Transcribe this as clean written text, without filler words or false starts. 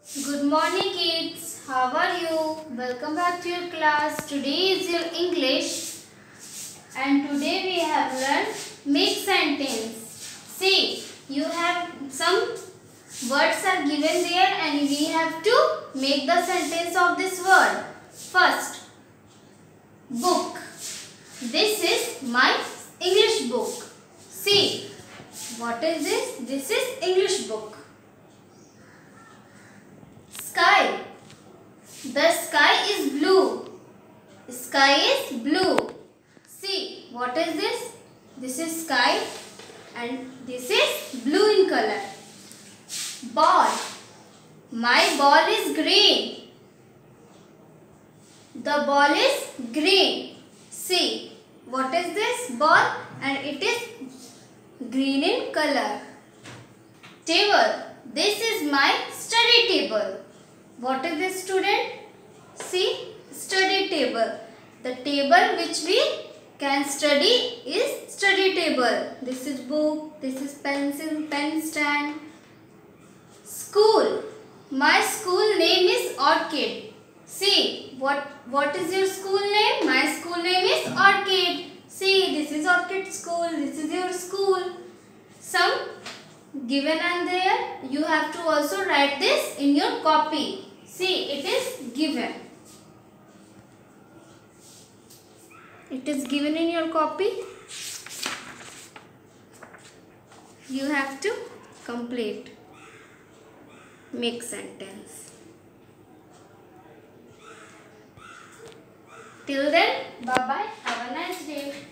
Good morning kids, how are you? Welcome back to your class. Today is your English and today we have learned make sentence. See, you have some words are given there and we have to make the sentence of this word. First, book. This is my English book. See, what is this? This is English book. Sky. The sky is blue. Sky is blue. See, what is this? This is sky and this is blue in color. Ball. My ball is green. The ball is green. See, what is this ball? And it is green in color. Table. This is my study table. What is this, student? See, study table. The table which we can study is study table. This is book, this is pencil, pen stand. School. My school name is Orchid. See, what is your school name? My school name is Orchid. See, this is Orchid school, this is your school. Some given and there, you have to also write this in your copy. See, it is given. It is given in your copy. You have to complete. Make sentence. Till then, bye bye. Have a nice day.